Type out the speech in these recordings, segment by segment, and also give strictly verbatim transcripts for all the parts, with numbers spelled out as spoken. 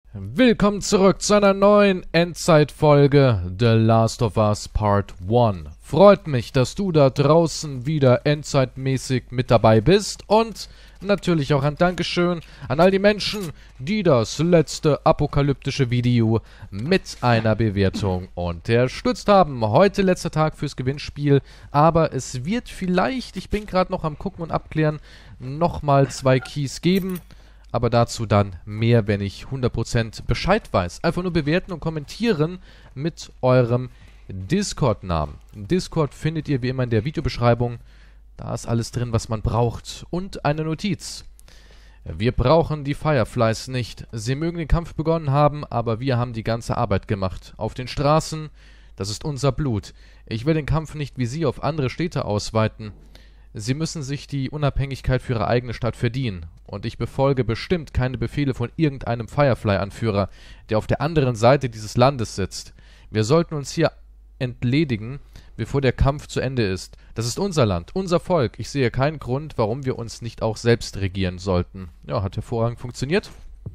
Willkommen zurück zu einer neuen Endzeitfolge The Last of Us Part eins. Freut mich, dass du da draußen wieder endzeitmäßig mit dabei bist und natürlich auch ein Dankeschön an all die Menschen, die das letzte apokalyptische Video mit einer Bewertung unterstützt haben. Heute letzter Tag fürs Gewinnspiel, aber es wird vielleicht, ich bin gerade noch am gucken und abklären, nochmal zwei Keys geben. Aber dazu dann mehr, wenn ich hundert Prozent Bescheid weiß. Einfach nur bewerten und kommentieren mit eurem Discord-Namen. Discord findet ihr wie immer in der Videobeschreibung. Da ist alles drin, was man braucht. Und eine Notiz. Wir brauchen die Fireflies nicht. Sie mögen den Kampf begonnen haben, aber wir haben die ganze Arbeit gemacht. Auf den Straßen, das ist unser Blut. Ich will den Kampf nicht wie Sie auf andere Städte ausweiten. Sie müssen sich die Unabhängigkeit für ihre eigene Stadt verdienen. Und ich befolge bestimmt keine Befehle von irgendeinem Firefly-Anführer, der auf der anderen Seite dieses Landes sitzt. Wir sollten uns hier entledigen, bevor der Kampf zu Ende ist. Das ist unser Land, unser Volk. Ich sehe keinen Grund, warum wir uns nicht auch selbst regieren sollten. Ja, hat hervorragend funktioniert.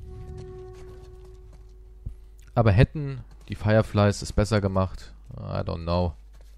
Aber hätten die Fireflies es besser gemacht? I don't know.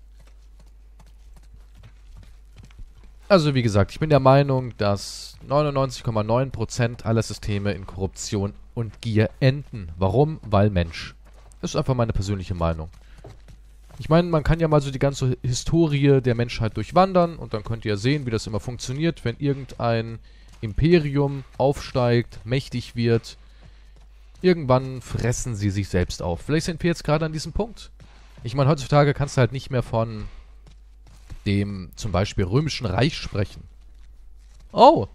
Also wie gesagt, ich bin der Meinung, dass neunundneunzig Komma neun Prozent aller Systeme in Korruption und Gier enden. Warum? Weil Mensch. Das ist einfach meine persönliche Meinung. Ich meine, man kann ja mal so die ganze Historie der Menschheit durchwandern und dann könnt ihr ja sehen, wie das immer funktioniert, wenn irgendein Imperium aufsteigt, mächtig wird. Irgendwann fressen sie sich selbst auf. Vielleicht sind wir jetzt gerade an diesem Punkt. Ich meine, heutzutage kannst du halt nicht mehr von dem zum Beispiel Römischen Reich sprechen. Oh!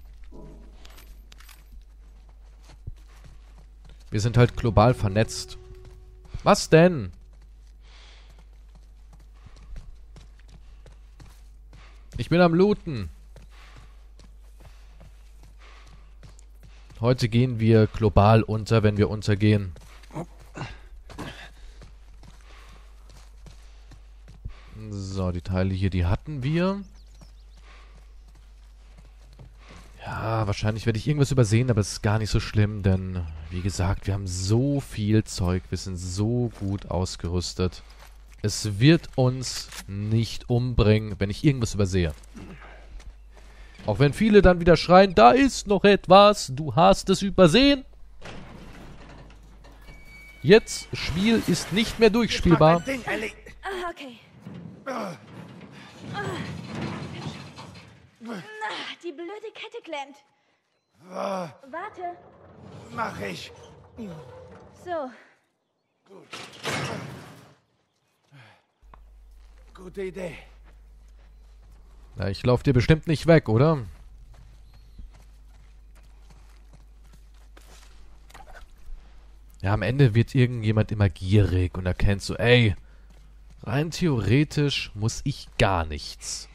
Wir sind halt global vernetzt. Was denn? Ich bin am Looten. Heute gehen wir global unter, wenn wir untergehen. So, die Teile hier, die hatten wir. Ja, wahrscheinlich werde ich irgendwas übersehen, aber es ist gar nicht so schlimm, denn, wie gesagt, wir haben so viel Zeug, wir sind so gut ausgerüstet. Es wird uns nicht umbringen, wenn ich irgendwas übersehe. Auch wenn viele dann wieder schreien, da ist noch etwas, du hast es übersehen. Jetzt, Spiel ist nicht mehr durchspielbar. Ah, okay. Ah, die blöde Kette klemmt. Oh, Warte. mach ich. So. Gut. Gute Idee. Na, ich laufe dir bestimmt nicht weg, oder? Ja, am Ende wird irgendjemand immer gierig und erkennt so, ey, rein theoretisch muss ich gar nichts.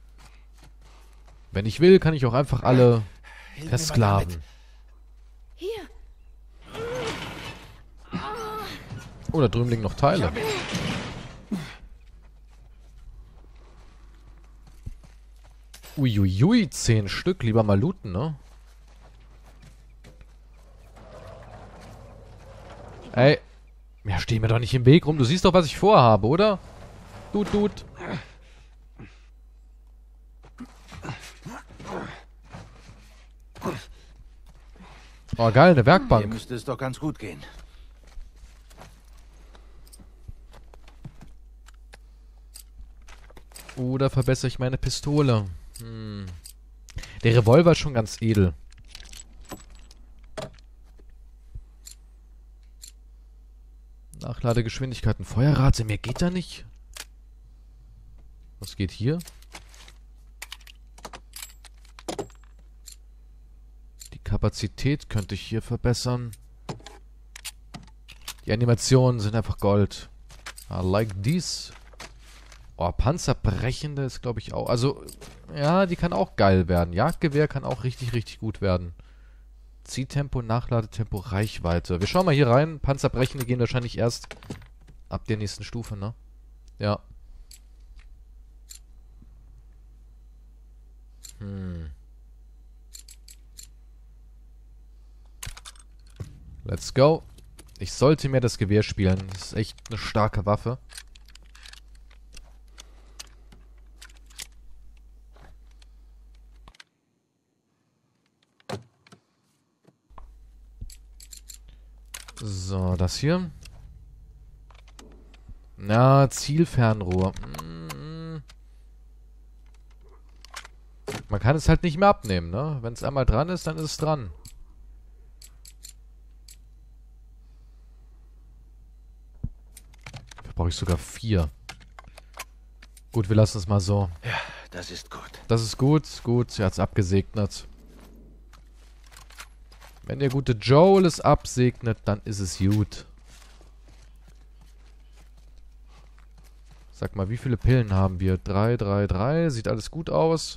Wenn ich will, kann ich auch einfach alle versklaven. Hier. Oh, da drüben liegen noch Teile. Uiuiui, zehn Stück. Lieber mal looten, ne? Ey. Ja, steh mir doch nicht im Weg rum. Du siehst doch, was ich vorhabe, oder? Dude, dude. Oh, geil, eine Werkbank. Hier müsste es doch ganz gut gehen. Oder verbessere ich meine Pistole? Hm. Der Revolver ist schon ganz edel. Nachladegeschwindigkeiten. Feuerrate, mehr geht da nicht. Was geht hier? Die Kapazität könnte ich hier verbessern. Die Animationen sind einfach Gold. I like these. Oh, Panzerbrechende ist, glaube ich, auch... Also, ja, die kann auch geil werden. Jagdgewehr kann auch richtig, richtig gut werden. Ziehtempo, Nachladetempo, Reichweite. Wir schauen mal hier rein. Panzerbrechende gehen wahrscheinlich erst ab der nächsten Stufe, ne? Ja. Hm. Let's go. Ich sollte mir das Gewehr spielen. Das ist echt eine starke Waffe. So, das hier. Na, Zielfernrohr. Mm. Man kann es halt nicht mehr abnehmen, ne? Wenn es einmal dran ist, dann ist es dran. Dafür brauche ich sogar vier. Gut, wir lassen es mal so. Ja, das ist gut. Das ist gut, gut, er hat es abgesegnet. Wenn der gute Joel es absegnet, dann ist es gut. Sag mal, wie viele Pillen haben wir? drei, drei, drei. Sieht alles gut aus.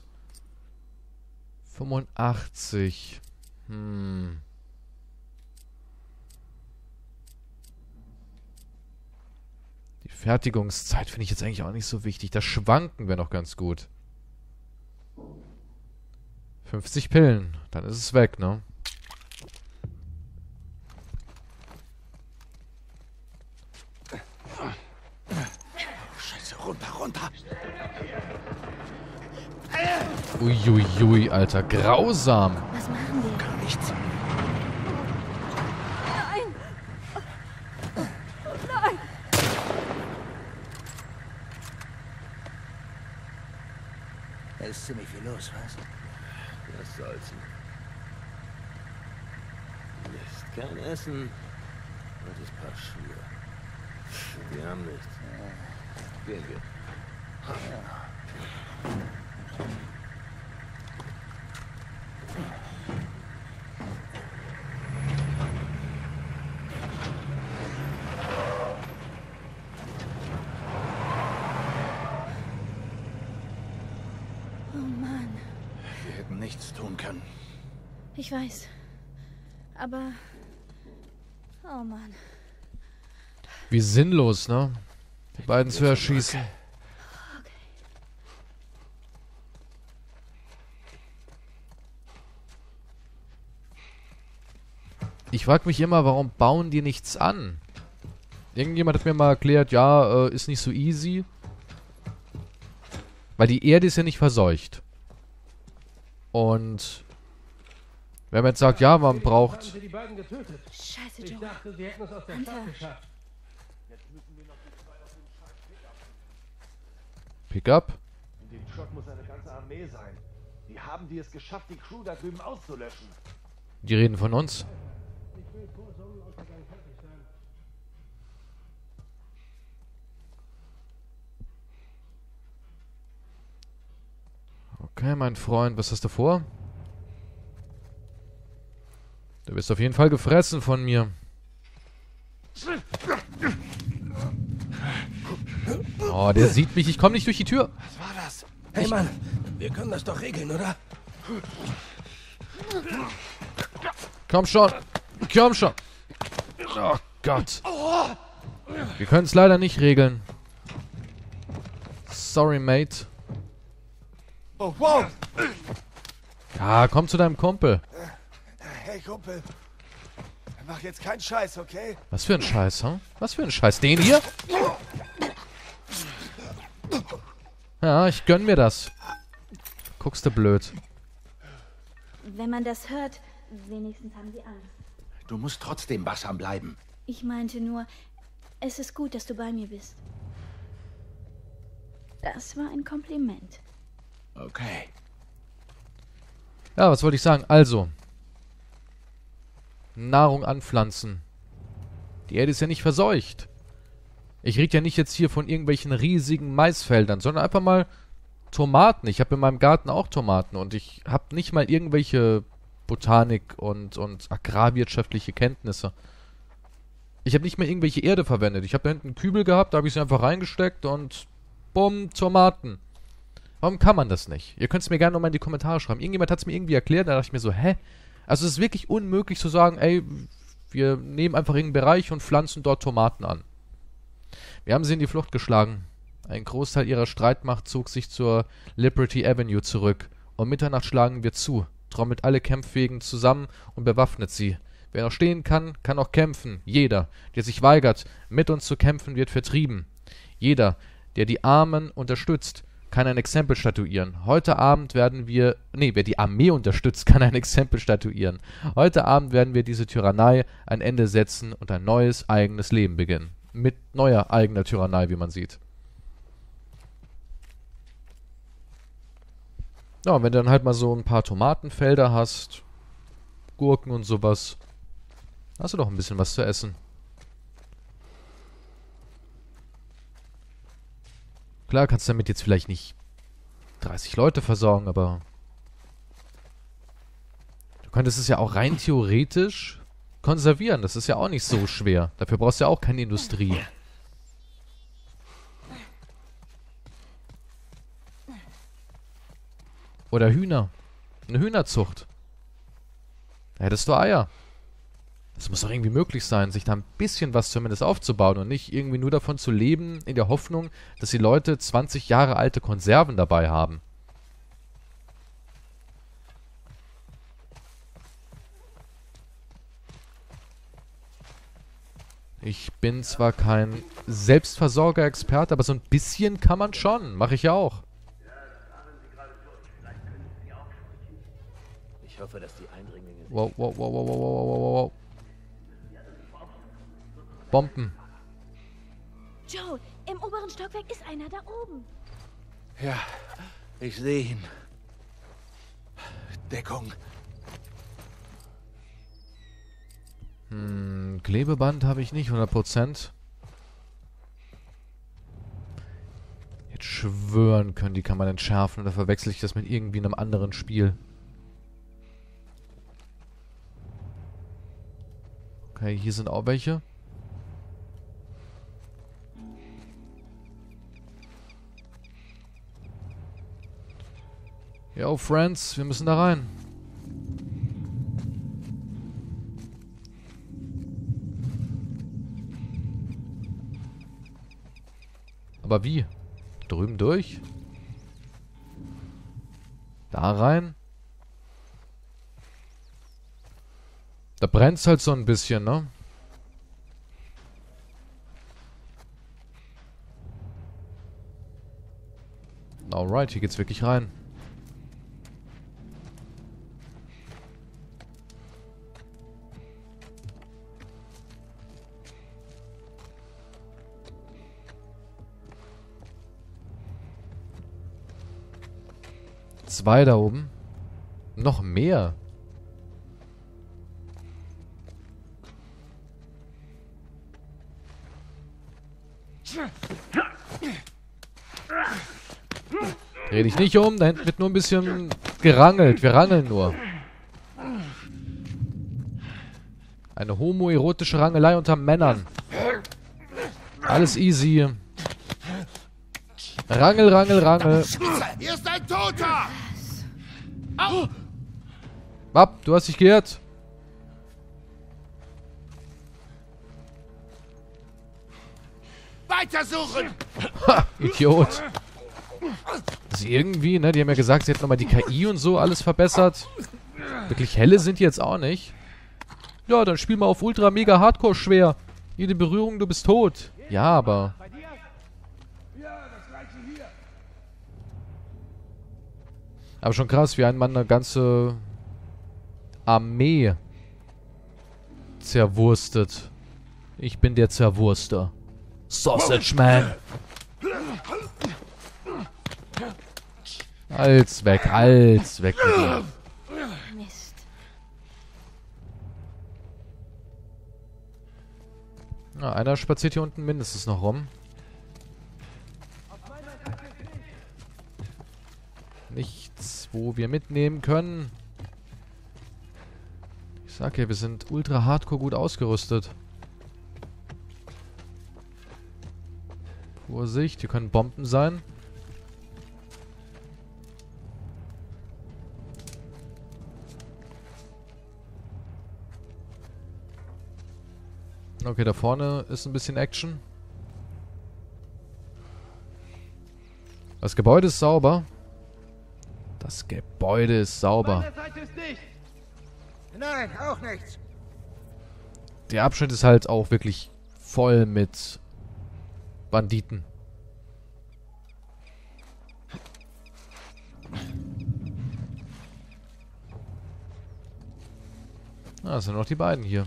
fünfundachtzig. Hm. Die Fertigungszeit finde ich jetzt eigentlich auch nicht so wichtig. Das Schwanken wäre noch ganz gut. fünfzig Pillen. Dann ist es weg, ne? Runter, runter. Uiuiui, ui, Alter. Grausam. Was machen wir? Gar nichts. Nein! Nein! Da ist ziemlich viel los, was? Was soll's? Mist, kein Essen. Und das Paar Schuhe. Wir haben nichts. Gehen wir. Oh Mann. Wir hätten nichts tun können. Ich weiß. Aber... Oh Mann. Wie sinnlos, ne? Die beiden zu erschießen. Ich frage mich immer, warum bauen die nichts an? Irgendjemand hat mir mal erklärt, ja, äh, ist nicht so easy. Weil die Erde ist ja nicht verseucht. Und wenn man jetzt sagt, ja, man braucht... Scheiße, Ich Joe. dachte, sie hätten es aus der Hunter. Stadt geschafft. Pickup? In dem Truck muss eine ganze Armee sein. Wie haben die es geschafft, die Crew da drüben auszulöschen? Die reden von uns. Ich will vor Sonnenuntergang fertig sein. Okay, mein Freund, was hast du vor? Du wirst auf jeden Fall gefressen von mir. Oh, der sieht mich. Ich komme nicht durch die Tür. Was war das? Hey Mann, wir können das doch regeln, oder? Komm schon. Komm schon. Oh Gott. Wir können es leider nicht regeln. Sorry, Mate. Oh, wow. Ja, komm zu deinem Kumpel. Hey, Kumpel. Mach jetzt keinen Scheiß, okay? Was für ein Scheiß, hm? Was für ein Scheiß? Den hier? Ja, ich gönn mir das. Guckst du blöd. Wenn man das hört, wenigstens haben sie Angst. Du musst trotzdem wachsam bleiben. Ich meinte nur, es ist gut, dass du bei mir bist. Das war ein Kompliment. Okay. Ja, was wollte ich sagen? Also. Nahrung anpflanzen. Die Erde ist ja nicht verseucht. Ich rede ja nicht jetzt hier von irgendwelchen riesigen Maisfeldern, sondern einfach mal Tomaten. Ich habe in meinem Garten auch Tomaten und ich habe nicht mal irgendwelche Botanik und, und agrarwirtschaftliche Kenntnisse. Ich habe nicht mal irgendwelche Erde verwendet. Ich habe da hinten einen Kübel gehabt, da habe ich sie einfach reingesteckt und bumm, Tomaten. Warum kann man das nicht? Ihr könnt es mir gerne nochmal in die Kommentare schreiben. Irgendjemand hat es mir irgendwie erklärt, da dachte ich mir so, hä? Also es ist wirklich unmöglich zu sagen, ey, wir nehmen einfach irgendeinen Bereich und pflanzen dort Tomaten an. Wir haben sie in die Flucht geschlagen. Ein Großteil ihrer Streitmacht zog sich zur Liberty Avenue zurück. Um Mitternacht schlagen wir zu, trommelt alle Kämpfwegen zusammen und bewaffnet sie. Wer noch stehen kann, kann auch kämpfen. Jeder, der sich weigert, mit uns zu kämpfen, wird vertrieben. Jeder, der die Armen unterstützt, kann ein Exempel statuieren. Heute Abend werden wir... Nee, wer die Armee unterstützt, kann ein Exempel statuieren. Heute Abend werden wir diese Tyrannei ein Ende setzen und ein neues, eigenes Leben beginnen. Mit neuer, eigener Tyrannei, wie man sieht. Ja, und wenn du dann halt mal so ein paar Tomatenfelder hast, Gurken und sowas, hast du doch ein bisschen was zu essen. Klar, kannst du damit jetzt vielleicht nicht dreißig Leute versorgen, aber du könntest es ja auch rein theoretisch konservieren. Das ist ja auch nicht so schwer. Dafür brauchst du ja auch keine Industrie. Oder Hühner. Eine Hühnerzucht. Da hättest du Eier. Das muss doch irgendwie möglich sein, sich da ein bisschen was zumindest aufzubauen und nicht irgendwie nur davon zu leben, in der Hoffnung, dass die Leute zwanzig Jahre alte Konserven dabei haben. Ich bin zwar kein Selbstversorger-Experte, aber so ein bisschen kann man schon. Mache ich ja auch. Ich hoffe, dass die Eindringlinge... Wow, wow, wow, wow, wow, wow, wow, wow. Bomben. Joe, im oberen Stockwerk ist einer da oben. Ja, ich sehe ihn. Deckung. Hm, Klebeband habe ich nicht, hundert Prozent. Jetzt schwören können, die kann man entschärfen. Oder verwechsel ich das mit irgendwie einem anderen Spiel? Okay, hier sind auch welche. Yo, Friends, wir müssen da rein. Aber wie? Drüben durch? Da rein? Da brennt's halt so ein bisschen, ne? Alright, hier geht's wirklich rein. Zwei da oben. Noch mehr. Dreh dich nicht um, da hinten wird nur ein bisschen gerangelt. Wir rangeln nur. Eine homoerotische Rangelei unter Männern. Alles easy. Rangel, Rangel, Rangel. Hier ist ein Toter! Au! Wapp, du hast dich geirrt. Weitersuchen! Ha, Idiot. Das ist irgendwie, ne? Die haben ja gesagt, sie hätten nochmal die K I und so alles verbessert. Wirklich helle sind die jetzt auch nicht. Ja, dann spiel mal auf Ultra Mega Hardcore schwer. Jede Berührung, du bist tot. Ja, aber... Aber schon krass, wie ein Mann eine ganze Armee zerwurstet. Ich bin der Zerwurster. Sausage Man. Als weg, als weg mit dir. Mist. Na, einer spaziert hier unten mindestens noch rum. Nichts, wo wir mitnehmen können. Ich sag ja, wir sind ultra hardcore gut ausgerüstet. Vorsicht, hier können Bomben sein. Okay, da vorne ist ein bisschen Action. Das Gebäude ist sauber. Das Gebäude ist sauber. Nein, auch nichts. der Abschnitt ist halt auch wirklich voll mit Banditen. Ah, das sind noch die beiden hier.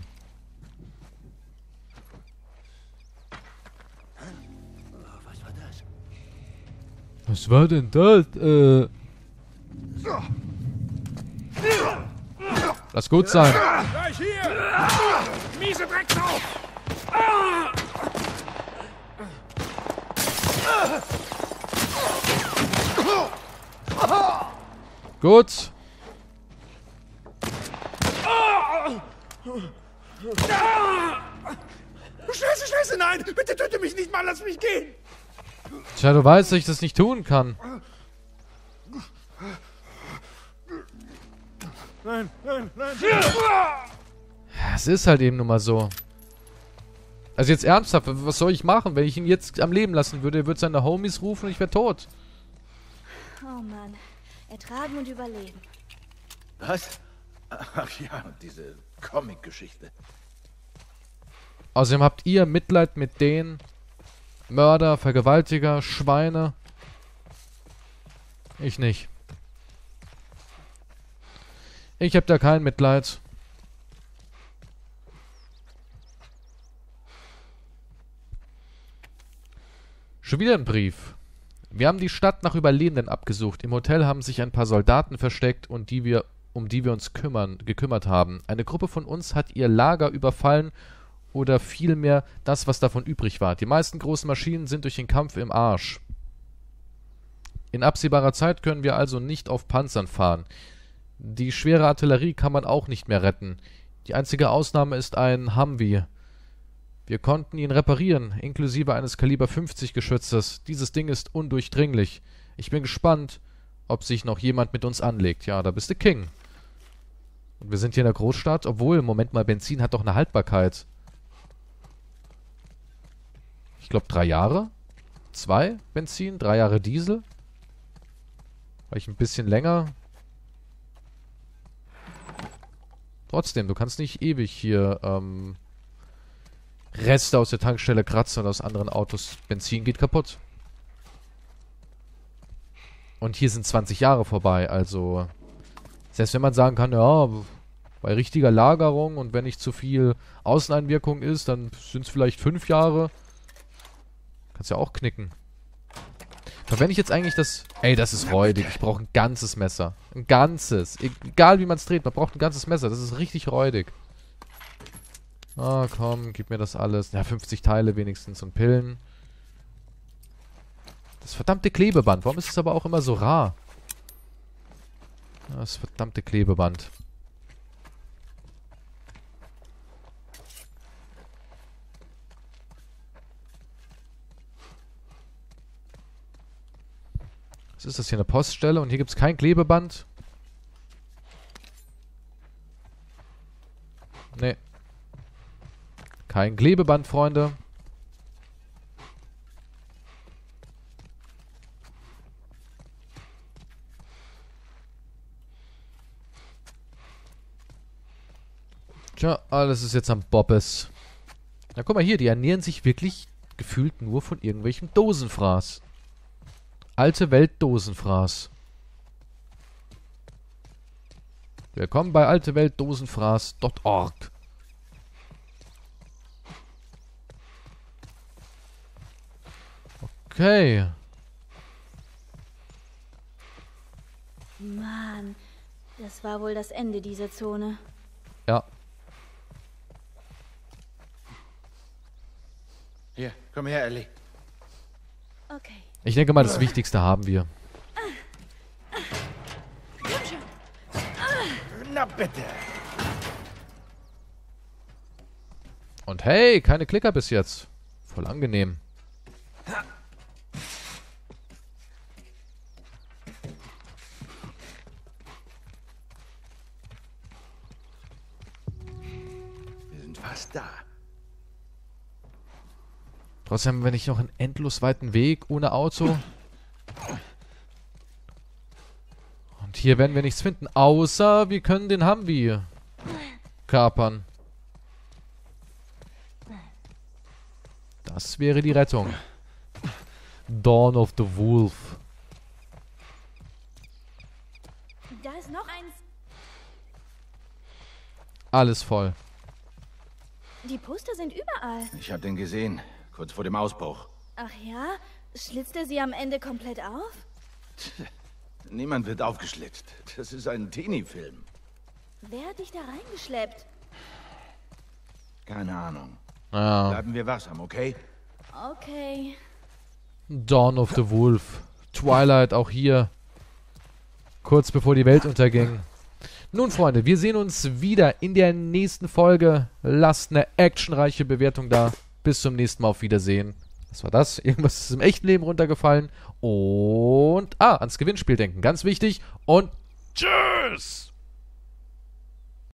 Was war das? Was war denn das? Äh. Lass gut sein. Gleich hier! Miese Drecksau! Gut. Scheiße, Scheiße, nein! Bitte töte mich nicht mal, lass mich gehen! Tja, du weißt, dass ich das nicht tun kann. Nein, nein, nein! Es ist halt eben nun mal so. Also jetzt ernsthaft, was soll ich machen? Wenn ich ihn jetzt am Leben lassen würde, er würde seine Homies rufen und ich wäre tot. Oh Mann. Ertragen und überleben. Was? Ach ja, diese Comic-Geschichte. Außerdem habt ihr Mitleid mit den Mörder, Vergewaltiger, Schweine. Ich nicht. Ich hab da kein Mitleid. Schon wieder ein Brief. Wir haben die Stadt nach Überlebenden abgesucht. Im Hotel haben sich ein paar Soldaten versteckt und die wir, um die wir uns kümmern, gekümmert haben. Eine Gruppe von uns hat ihr Lager überfallen oder vielmehr das, was davon übrig war. Die meisten großen Maschinen sind durch den Kampf im Arsch. In absehbarer Zeit können wir also nicht auf Panzern fahren. Die schwere Artillerie kann man auch nicht mehr retten. Die einzige Ausnahme ist ein Humvee. Wir konnten ihn reparieren, inklusive eines Kaliber fünfzig Geschützes. Dieses Ding ist undurchdringlich. Ich bin gespannt, ob sich noch jemand mit uns anlegt. Ja, da bist du King. Und wir sind hier in der Großstadt. Obwohl, Moment mal, Benzin hat doch eine Haltbarkeit. Ich glaube drei Jahre? Zwei Benzin? Drei Jahre Diesel? Vielleicht ein bisschen länger. Trotzdem, du kannst nicht ewig hier, ähm... Reste aus der Tankstelle kratzen und aus anderen Autos. Benzin geht kaputt. Und hier sind zwanzig Jahre vorbei, also selbst wenn man sagen kann, ja, bei richtiger Lagerung und wenn nicht zu viel Außeneinwirkung ist, dann sind es vielleicht fünf Jahre. Kannst ja auch knicken. Verwende ich jetzt eigentlich das... Ey, das ist räudig. Ich brauche ein ganzes Messer. Ein ganzes. Egal wie man es dreht, man braucht ein ganzes Messer. Das ist richtig räudig. Ah, komm, gib mir das alles. Ja, fünfzig Teile wenigstens und Pillen. Das verdammte Klebeband. Warum ist es aber auch immer so rar? Das verdammte Klebeband. Was ist das hier? Eine Poststelle und hier gibt es kein Klebeband? Nee. Kein Klebeband, Freunde. Tja, alles ist jetzt am Bobbes. Na, guck mal hier, die ernähren sich wirklich gefühlt nur von irgendwelchem Dosenfraß. Alte Welt Dosenfraß. Willkommen bei alte Welt Dosenfraß Punkt org. Okay. Mann, das war wohl das Ende dieser Zone. Ja. Hier, komm her, Ellie. Okay. Ich denke mal, das Wichtigste haben wir. Na bitte. Und hey, keine Klicker bis jetzt. Voll angenehm. Wir sind fast da. Trotzdem, wenn ich noch einen endlos weiten Weg ohne Auto. Und hier werden wir nichts finden, außer wir können den Humvee kapern. Das wäre die Rettung. Dawn of the Wolf. Da ist noch eins. Alles voll. Die Poster sind überall. Ich habe den gesehen, kurz vor dem Ausbruch. Ach ja? Schlitzt er sie am Ende komplett auf? Niemand wird aufgeschlitzt. Das ist ein Teenie-Film. Wer hat dich da reingeschleppt? Keine Ahnung. Ja. Bleiben wir wachsam, okay? Okay. Dawn of the Wolf. Twilight auch hier. Kurz bevor die Welt unterging. Nun, Freunde, wir sehen uns wieder in der nächsten Folge. Lasst eine actionreiche Bewertung da. Bis zum nächsten Mal. Auf Wiedersehen. Was war das? Irgendwas ist im echten Leben runtergefallen. Und, ah, ans Gewinnspiel denken. Ganz wichtig. Und tschüss!